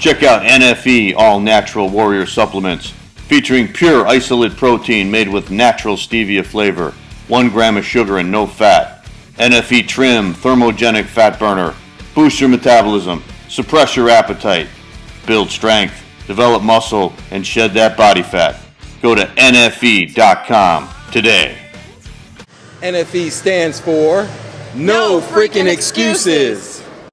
Check out NFE All Natural Warrior Supplements, featuring pure isolate protein made with natural stevia flavor, 1 gram of sugar and no fat. NFE Trim Thermogenic Fat Burner, boost your metabolism, suppress your appetite, build strength, develop muscle, and shed that body fat. Go to NFE.com today. NFE stands for No Freaking Excuses.